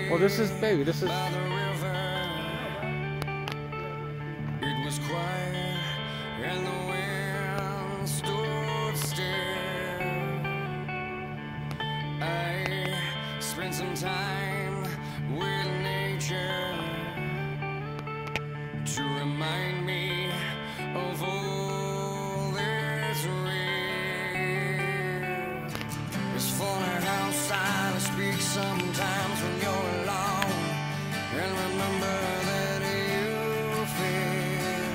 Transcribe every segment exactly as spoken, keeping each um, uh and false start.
Well, this is, baby, this is... By the river, it was quiet, and the wind stood still. I spent some time with nature to remind me of all that's real. It's funny how silence speaks sometimes when you're alone, and remember that you feel.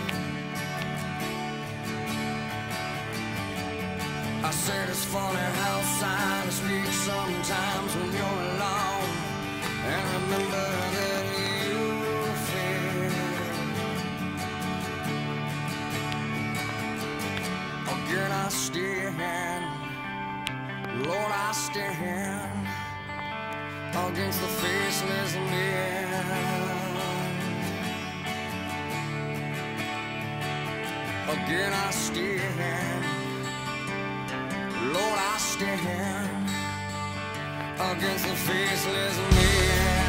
I said it's funny how silence speaks sometimes when you're alone, and remember that you feel. Again I stand, Lord, I stand against the faceless men. Again I stand, Lord, I stand against the faceless men.